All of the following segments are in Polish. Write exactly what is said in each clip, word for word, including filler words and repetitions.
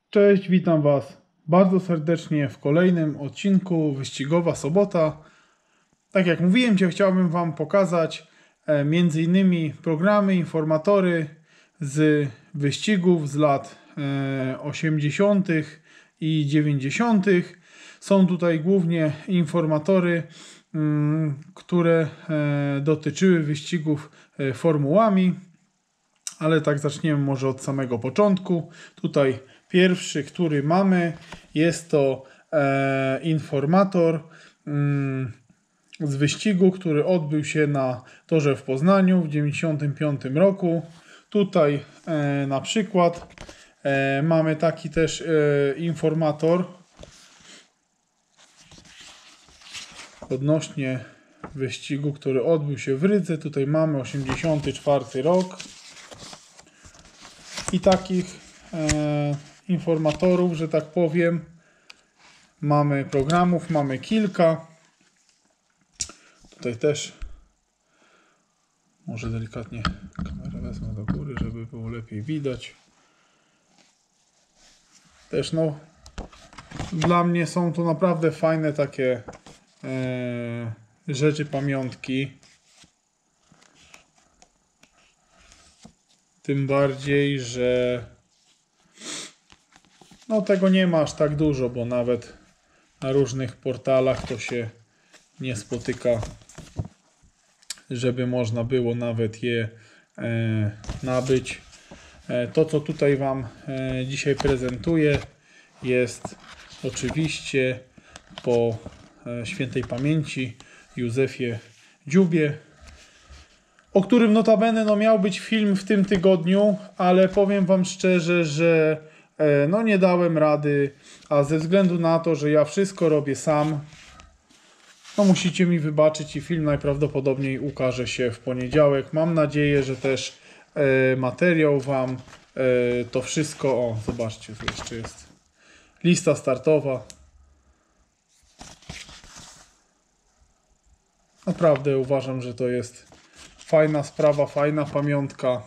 Cześć, witam Was bardzo serdecznie w kolejnym odcinku Wyścigowa Sobota. Tak jak mówiłem, dzisiaj chciałbym Wam pokazać e, między innymi programy, informatory z wyścigów z lat e, osiemdziesiątych i dziewięćdziesiątych. Są tutaj głównie informatory, m, które e, dotyczyły wyścigów e, formułami. Ale tak zaczniemy może od samego początku. Tutaj pierwszy, który mamy, jest to e, informator mm, z wyścigu, który odbył się na torze w Poznaniu w dziewięćdziesiątym piątym roku. Tutaj e, na przykład e, mamy taki też e, informator odnośnie wyścigu, który odbył się w Rydze. Tutaj mamy osiemdziesiąty czwarty rok. I takich e, informatorów, że tak powiem, mamy programów, mamy kilka. Tutaj też może delikatnie kamerę wezmę do góry, żeby było lepiej widać. Też no, dla mnie są to naprawdę fajne takie e, rzeczy, pamiątki. Tym bardziej, że no tego nie ma aż tak dużo, bo nawet na różnych portalach to się nie spotyka, żeby można było nawet je e, nabyć. E, to, co tutaj Wam e, dzisiaj prezentuję, jest oczywiście po e, świętej pamięci Józefie Dziubie, o którym notabene no, miał być film w tym tygodniu, ale powiem Wam szczerze, że e, no, nie dałem rady, a ze względu na to, że ja wszystko robię sam, no musicie mi wybaczyć i film najprawdopodobniej ukaże się w poniedziałek. Mam nadzieję, że też e, materiał Wam e, to wszystko, o zobaczcie, tu jeszcze jest lista startowa. Naprawdę uważam, że to jest fajna sprawa, fajna pamiątka.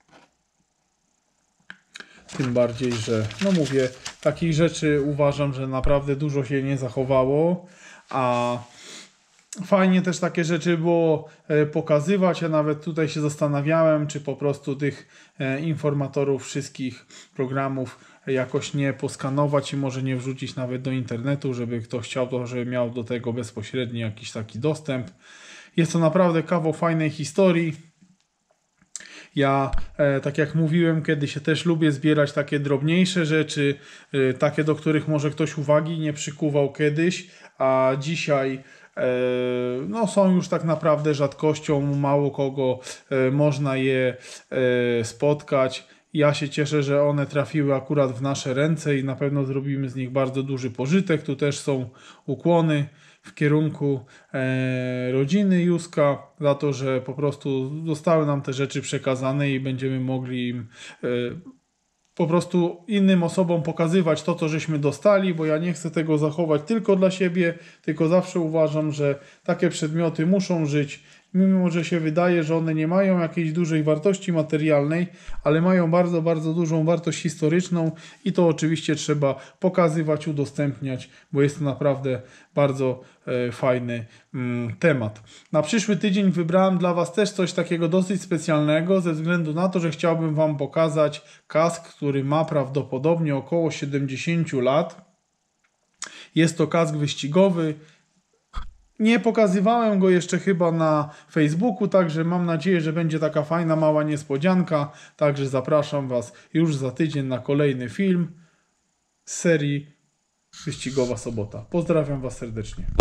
Tym bardziej, że no mówię, takich rzeczy uważam, że naprawdę dużo się nie zachowało, a fajnie też takie rzeczy było pokazywać. Ja nawet tutaj się zastanawiałem, czy po prostu tych informatorów wszystkich programów jakoś nie poskanować i może nie wrzucić nawet do internetu, żeby kto chciał, to żeby miał do tego bezpośredni jakiś taki dostęp. Jest to naprawdę kawał fajnej historii. Ja, e, tak jak mówiłem, kiedyś się też lubię zbierać takie drobniejsze rzeczy, e, takie, do których może ktoś uwagi nie przykuwał kiedyś, a dzisiaj e, no, są już tak naprawdę rzadkością, mało kogo e, można je e, spotkać. Ja się cieszę, że one trafiły akurat w nasze ręce i na pewno zrobimy z nich bardzo duży pożytek. Tu też są ukłony w kierunku e, rodziny Józka za to, że po prostu zostały nam te rzeczy przekazane i będziemy mogli im e, po prostu innym osobom pokazywać to, co żeśmy dostali, bo ja nie chcę tego zachować tylko dla siebie, tylko zawsze uważam, że takie przedmioty muszą żyć, mimo że się wydaje, że one nie mają jakiejś dużej wartości materialnej, ale mają bardzo, bardzo dużą wartość historyczną i to oczywiście trzeba pokazywać, udostępniać, bo jest to naprawdę bardzo e, fajny mm, temat. Na przyszły tydzień wybrałem dla Was też coś takiego dosyć specjalnego, ze względu na to, że chciałbym Wam pokazać kask, który ma prawdopodobnie około siedemdziesiąt lat. Jest to kask wyścigowy. Nie pokazywałem go jeszcze chyba na Facebooku, także mam nadzieję, że będzie taka fajna, mała niespodzianka. Także zapraszam Was już za tydzień na kolejny film z serii Wyścigowa Sobota. Pozdrawiam Was serdecznie.